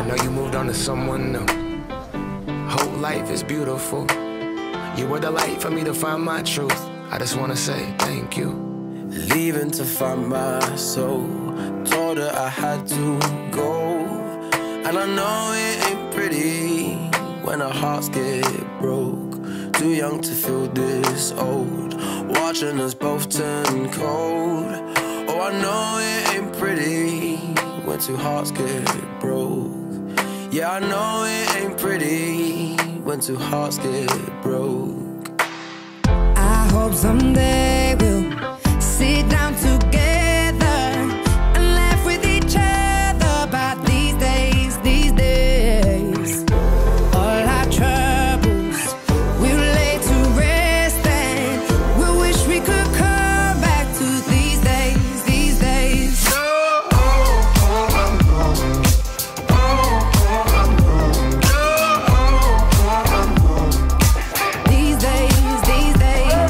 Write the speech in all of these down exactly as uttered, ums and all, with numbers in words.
know you moved on to someone new. Whole life is beautiful. You were the light for me to find my truth. I just wanna say thank you. Leaving to find my soul. Told her I had to go. And I know it ain't pretty when our hearts get broke. Too young to feel this old, watching us both turn cold. Oh, I know it ain't pretty when two hearts get broke. Yeah, I know it ain't pretty when two hearts get broke. I hope someday we'll sit down together and laugh with each other about these days, these days. All our troubles we'll lay to rest, and we wish we could come back to these days, these days. These days, these days.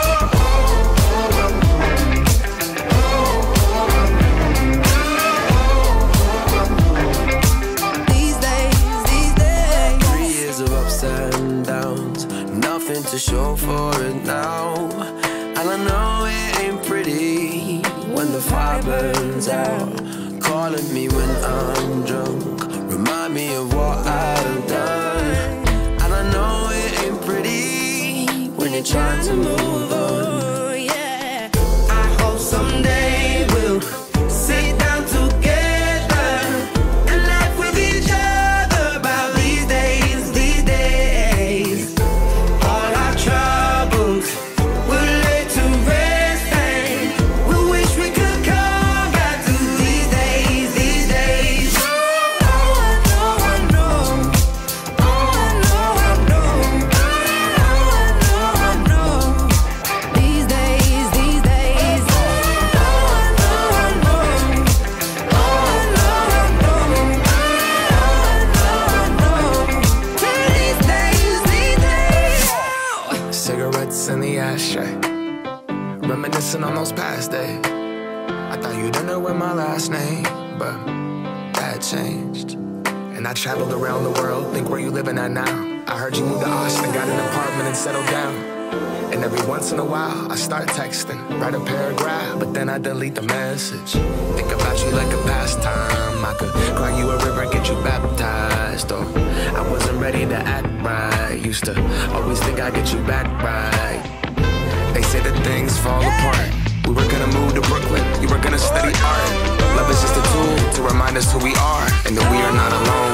These days, these days. Three years of ups and downs, nothing to show for it now. And I know it ain't pretty when the fire burns out. Calling me when I'm drunk, remind me of what I've done. And I know it ain't pretty when you're trying to move on. Oh, yeah. I hope someday we'll sit down together and laugh with each other about these days, these days. All our troubles we'll lay to rest, and we wish we could come back to these days, these days. Oh, I know, I know. Oh, I know, I know. Oh, I know, I know. These days, these days. Oh, I know, I know. Oh, I know, I know. Oh, I know, I know. These days, these days. Cigarettes in the ashtray, reminiscing on those past days. I thought you didn't know my last name, but that changed. And I traveled around the world, think where you living at now. I heard you moved to Austin, got an apartment and settled down. And every once in a while, I start texting, write a paragraph, but then I delete the message. Think about you like a pastime. I could cry you a river, get you baptized. Or I wasn't ready to act right. Used to always think I'd get you back right. They say that things fall apart. We were gonna move to Brooklyn, you were gonna study art. Love is just a tool to remind us who we are, and that we are not alone.